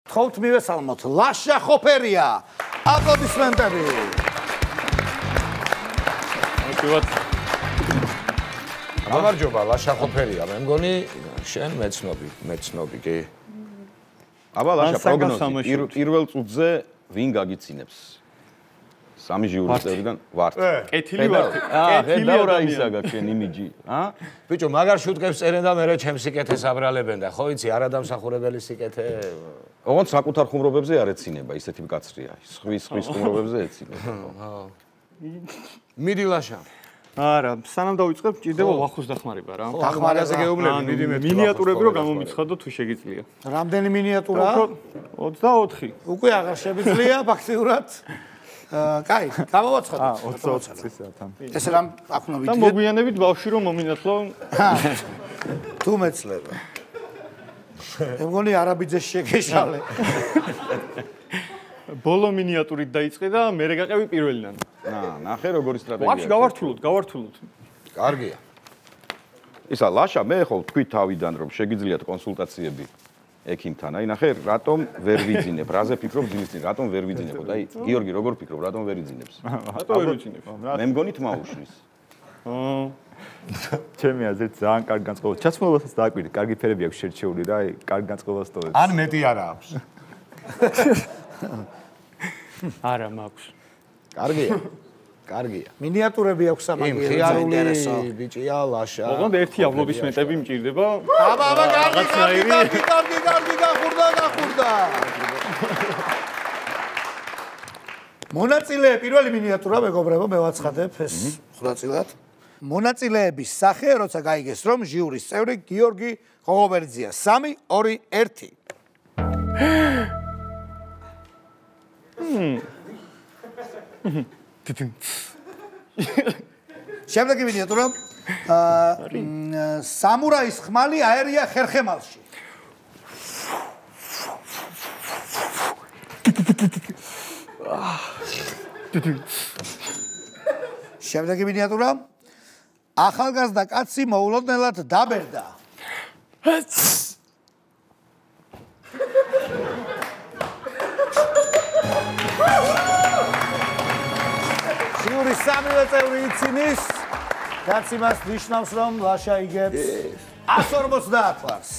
გთხოვთ მივესალმოთ ლაშა ხოფერია. აპლოდისმენტები. გამარჯობა ლაშა ხოფერია. მე მგონი შენ მეცნობი კი. აბა ლაშა პროგნოზი პირველ წუთზე ვინ გაგიცინებს? სამი ჟიურის წევრიდან ვართ. კეთილი ვართ. კეთილი რა ისაგა შენ იმიჯი, ბიჭო, მაგარ შუტკებს წერენ და მე ჩემს სიკეთეს აბრალებენ და ხო იცი, არადამსახურებელი სიკეთე. ოღონდ საკუთარ ხუმრობებზე არ ეცინება, ისეთი მკაცრია. სხვის ხუმრობებზე ეცინება. მიდი ლაშა. არა, სანამ დავიწყებ, ჭირდება ვახოს დახმარება რა. დახმარებაზე გეუბნები, მიდი მე. მინიატურები რო გამომიცხადო თუ შეგიძლია. რამდენი მინიატურაა? 24. უკვე აღარ შემიძლია ფაქტიურად. კაი, გამოვაცხადოთ. 24 წლისათან. ეს რამ აკნობით? და მოგვიანებით ბავშვი რომ მომინათლო. თუ მეცლება. მე მგონი არაბიძეს შეგეშალე. ბოლო მინიატურით დაიწყე და მე გაყევი პირველიდან. ნახე როგორი სტრატეგია. ვაფშე გავართულოთ. კარგია. ისა ლაშა მე ხო თქვი თავიდან რომ შეგიძლიათ კონსულტაციები ექიმთან. აი ნახე რატომ ვერ ვიძინებ? რაზე ფიქრობ ძინის წინ? რატომ ვერ ვიძინებ? აი გიორგი როგორ ფიქრობ? რატომ ვერ იძინებს? რატომ ვერ ვიძინებ? მე მგონი თმა უშლის. ჩემი აზრით ძალიან კარგი განწყობა. ჩაცმულობასაც დააკვირდი, კარგი ფერები აქვს შერჩეული რა, აი კარგი განწყობა სტოვებს. ან მეტი არა აქვს. არა მაქვს. კარგია. მინიატურები აქვს სამაგიერო ხიარული საინტერესო. ბიჭია ლაშა. ოღონდ ერთი აპლოდისმენტები მჭირდება. აბა, კარგი, გახურდა. მონაწილე პირველი მინიატურა მეგობრებო, მე ვაცხადებ ეს ხვრაწილად. მონაწილეების სახე, როცა გაიგეს რომ ჟიურის წევრი გიორგი ღოღობერძია. 3, 2, 1. შემდეგი მინიატურა სამურაის ხმალი აერია ხერხემალში. შემდეგი მინიატურა ახალგაზრდა კაცი მოულოდნელად დაბერდა. ჟიურის სამივე წევრი იცინის, რაც იმას ნიშნავს, რომ ლაშა იგებს 150 ლარს.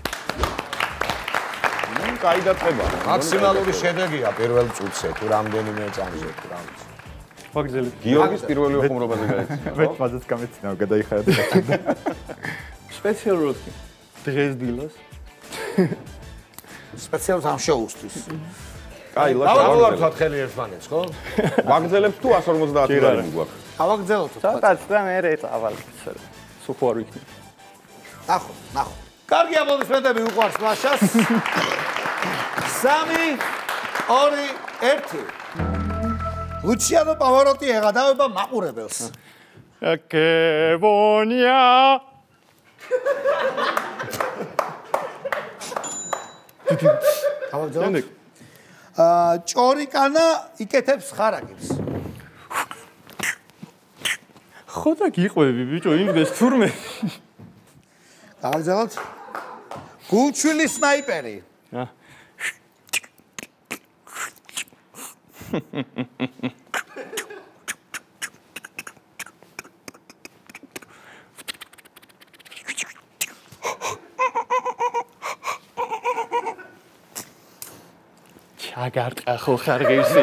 კაი დაწყება. მაქსიმალური შედეგია პირველ წუთზე თუ რამდენიმე წამზე თუ რა ვიცი. ვაგზელი. გიორგის პირველი ხუმრობაზე გაეცინა. მე თვაძეც გამეცინა, გადაიხარა და სპეციალურად დღეს დილას. სპეციალურად ამ შოუსთვის. კაი, დავაყოლავთ ხელი ერთმანეთს, ხო? ვაგზელებს თუ 150 ლარი მიგვაქვს. ავაგზელოთ. ცოტაც და მე ეწავალ. სულ ხო არ ვიქნი. ნახო. კარგი აპლოდისმენტები უყვარს ლაშას. 3, 2, 1. ლუჩიანო პავაროტი ეღადავება მაყურებელს. კევონია. ავაგზელოთ. ჭორიკანა იკეთებს ხარაგებს. ხო და გიყვები ბიჭო, იმდეს თურმე. გავაგზავნოთ. გულჩვილი სნაიპერი. ჩაგარტყა ხო ხარგევსი.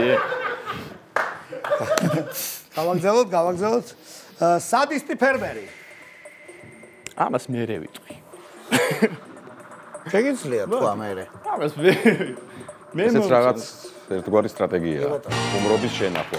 გავაგზავნოთ. სადისტი ფერმერი. ამას მერე ვიტყვი. შეგიძლია თქვა მერე. ამას მე ესეც რაღაც ერთგვარი სტრატეგიაა. ხუმრობის შენახვა.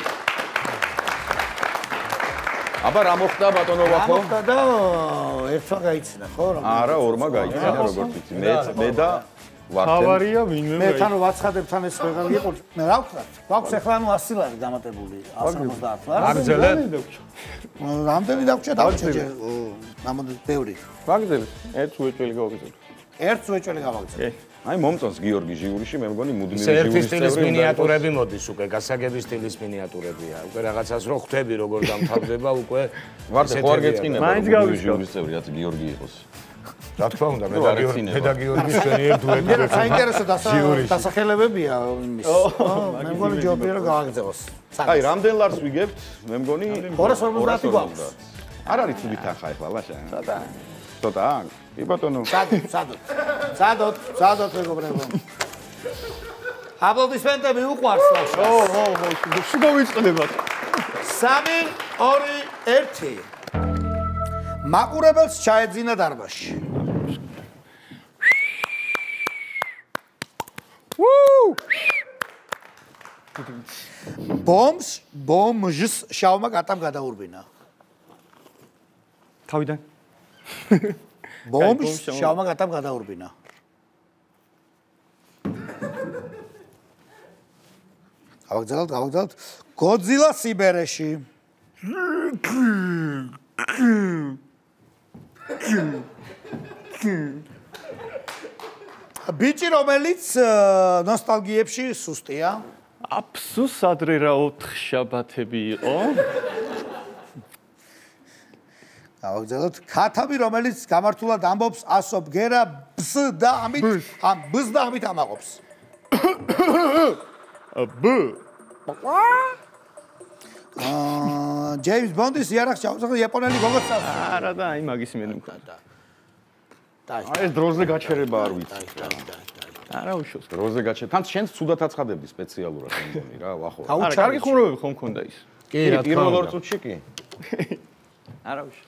აბა რა მოხდა ბატონო ვახო? მოხდა და ერთმა გაიცინა ხო? არა, ორმა გაიცინა როგორც ვიცი. მე და ვახტენ. თავარია ვინმე. მე თან ვაცხადებ თან ეს ვეღარ გიყურთ. მე რა ვქნა? გვაქვს ახლა 100 ლარი დამატებული 150 ლარი. აგზელებ? რამდენი დაგვრჩა დავჭერე. ნამდვილად ბევრი. ვაგზელი. ერთ უეჭველი გავაგზავნე. ერთ უეჭველი გავაგზავნე. აი მომწონს გიორგი ჟიურიში, მე მგონი მუდმივი ერთი ჟიურის სტილის წევრი. მინიატურები მოდის უკვე, გასაგების სტილის მინიატურებია. უკვე რაღაცას რო ხვდები როგორ დამთავრდება უკვე. ვარდე ხო არ გეწყინება მაინც რომ გავისკავ. ჟიურის წევრი რაც გიორგი იყოს. რა თქმა უნდა, მე და გიორგი ჩვენი ერთუეთი მე საინტერესო დასახელებებია იმის. მე მგონი ჯობია რომ გავაგზავნოს. აი, რამდენ ლარს ვიგებთ? მე მგონი 250 გვაქვს. არ არის თული თანხა ახლა ლაშა. ცოტა. კი ბატონო. სადოთ მეგობრებო. აპლოდისმენტები უყვარს ლაშა. შუა ვიწყდებათ. 3 2 1 მაყურებელს ჩაეძინა დარბაზში. ბომჟს შავმა კატამ გადაურბინა. თავიდან. ბომჟს შავმა კატამ გადაურბინა. გავაგზავნოთ. გოძილა სიბერეში. ბიჭი რომელიც ნოსტალგიებში სუსტია. აფსუს ადრე რა 4 შაბათები იყო. გავაგზავნოთ. ქათამი რომელიც გამართულად ამბობს ასო ბგერა ბს და ამით ამაყობს. ჯეიმს ბონდის იარაღს ჩაუძახა იაპონელი გოგოს. არა და აი მაგის მე მქონდა. ეს დროზე გაჩერება არ ვიცი. არა უშოს. დროზე გაჩერება. თან შენს ცუდად აცხადებდი სპეციალურად მე მგონი რა, ვახო. არა, კარგი ხუმრობები ხომ მქონდა ის. კი, რა თქმა პირველ უნდა. ორ წუთში კი. არა უშოს.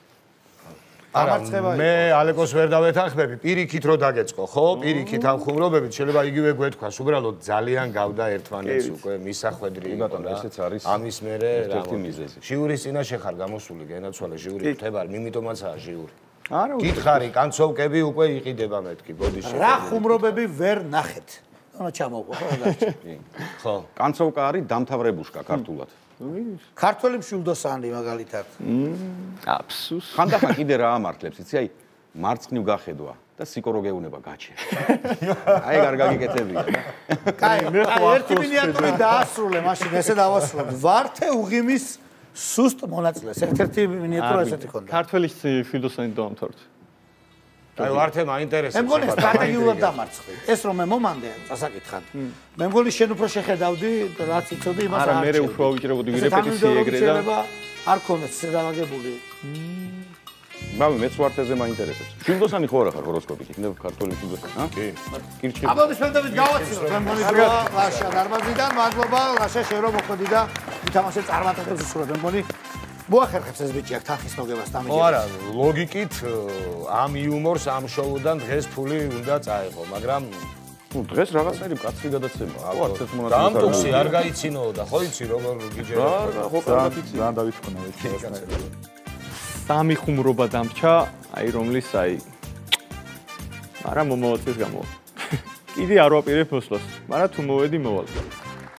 მე ალეკოს ვერ დავეთანხმები, პირიქით რო დაგეწყო, ხო? პირიქით ამ ხუმრობებით შეიძლება იგივე გვეთქვას, უბრალოდ ძალიან გავდა ერთმანეთს უკვე მისახვედრი იყო ბატონო, ესეც არის ამის მერე ერთ-ერთი მიზეზი. ჟიურის წინაშე ხარ გამოსული, გენაცვალე ჟიური ხთებარ, იმიტომაცაა ჟიური. არა გითხარი, კანცოვკები უკვე იყიდება მეთქი, ბოდიში. რა ხუმრობები ვერ ნახეთ. ანუ ჩამოვყო ხო დარჩა. ხო. კანცოვკა არის დამთავრებუშკა ქართულად. ქართველი მშვილდოსანი მაგალითად. აფსუს. ხანდახან კიდე რა ამართლებს, იცი, აი მარცხნივ გახედვა და სიკორო გეუნება გაჩერდა. აი არ გაგიკეთებია. კაი, ერთი მინიატური დაასრულე, მაშინ ესე დავასრულებ. ვართე უღიმის სუსტ მონაწილეს. ერთ-ერთი მინიატურა ესეთი ქონდა. ქართველის მშვილდოსანი დავამთავრეთ. აი ვართე მაინტერესებს. მე მგონი სტრატეგიულად დამარცხდი. ეს რომ მე მომანდე წასაკითხად. მე მგონი შენ უფრო შეხედავდი, რაც იცოდი იმას არა, მე უფრო ავიჭრებოდი რეპეტიცია ეგრე და არ ქონდეთ შედავაგებული. მამი მეც ვართეზე მაინტერესებს. შვილდოსანი ხო არა ხარ ჰოროსკოპით, იქნებ ქართული შვილდოსანი, ჰა? კი. კირჩი. აპლოდისმენტებით გავაცილოთ. მე მგონი ლაშა დარბაზიდან, მადლობა, ლაშა შენ რომ მოხდი და ვითამაშე წარმატებებს უსურვებ. მე მგონი მოახერხებს ეს ბიჭი აქ თანხის მოგებას დამიჯერებს. ხო არა, ლოგიკით ამ იუმორს ამ შოუდან დღეს ფული უნდა წაეღო, მაგრამ ნუ დღეს რაღაცნაირი კაცი გადაცემა. ხო, არც ერთ მონაწილეს. დამტუქსი არ გაიცინოო და ხო იცი როგორ გიჯერა. ხო, კარგად იცი. ძალიან დავიწყონა ეს რაღაცნაირი. სამი ხუმრობა დამრჩა, აი რომლის აი არა მომავალს გამოვა. კიდე არ ვაპირებ მოსვლას, მაგრამ თუ მოვედი მოვალ.